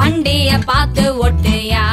வண்டிய பார்த்து ஓட்டியா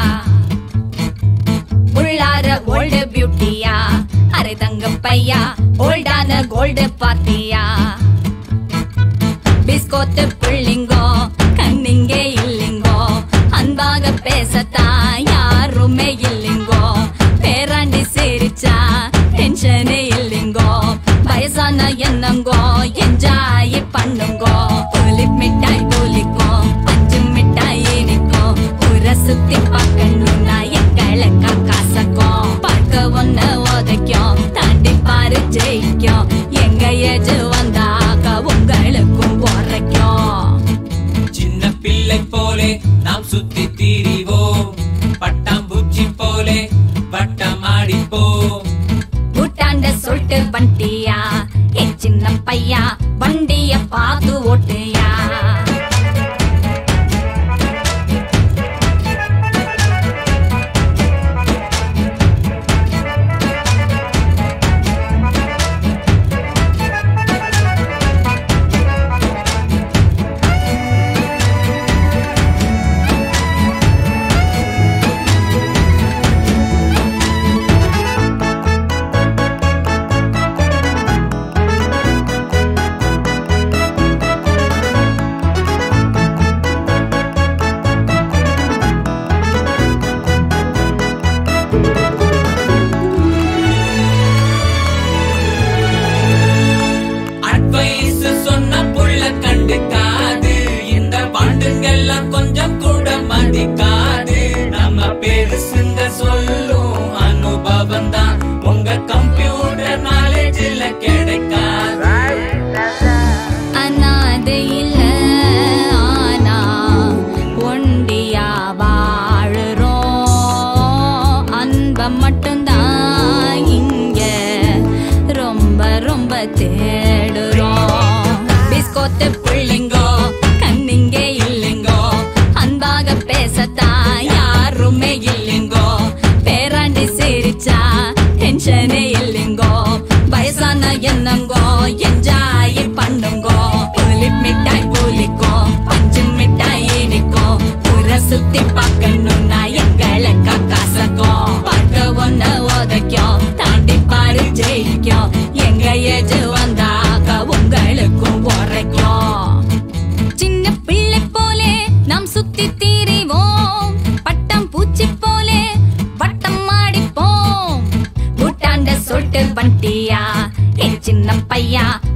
உள்ளார ஓல்டு பியூட்டியா அரை தங்க பையா ஓல்டான கோல்டு பாத்தியா பிஸ்கோத்து புள்ளிங்கோ கண்ணிங்கே இல்லிங்கோ அன்பாக பேசத்தான் யாருமே இல்லிங்கோ பேராண்டி சிரிச்சா டென்ஷனே இல்லிங்கோ வயசான என்னங்கோ என்ஜாய் பண்ணுங்கோ புலிப் மிட்டாய் போலிக்கும் பஞ்சு மிட்டாய் இனிக்கும் ஊர சுத்தி பார்க்கணும்னா எங்களை காசக்கும் பார்க்க ஒன்ன உதைக்கும் தாண்டி பாரு ஜெயிக்கும் எங்க ஏஜ் வந்தாக்க உங்களுக்கும் உரைக்கும் சின்ன பிள்ளை போலே நாம் சுத்தி திரிவோம் பட்டாம்பூச்சி போலே வட்டம் ஆடிப்போம் கூட்டாண்ட சொல்லிட்டு வண்டியா என் சின்ன பையா வண்டிய பார்த்து ஓட்டியா கொஞ்சம் கூட மதிக்காது நம்ம பெருசுங்க சொல்லும் அனுபவம் தான் உங்க கம்ப்யூட்டர் நாலேஜ்ல கிடைக்காது அனாதை இல்ல ஆனா ஒண்டியா வாழுறோம் அன்ப மட்டும்தான் இங்க ரொம்ப ரொம்ப தேடுறோம் பிஸ்கோத்து புள்ளிங்கோ கண்ணிங்கே இல்லிங்கோ அன்பாக பேசத்தான் யாருமே இல்லிங்கோ பேராண்டி சிரிச்சா டென்ஷனே இல்லிங்கோ வயசான என்னங்கோ என்ஜாய் பண்ணுங்கோ புலிப் மிட்டாய் போலிக்கும் பஞ்சு மிட்டாய் இனிக்கும் ஊர சுத்தி பார்க்கணும்னா எங்களை காசக்கும் பார்க்க ஒன்ன உதைக்கும் தாண்டி பாரு ஜெயிக்கும் எங்க ஏஜ் வந்தாக்க உங்களுக்கும் உரைக்கும் சின்ன பிள்ளை போலே நாம் சுத்தி திரிவோம் பட்டம் பூச்சி போலே வட்டம் ஆடிப்போம் கூட்டாண்ட சொல்லிட்டு வண்டியா என் சின்ன பையா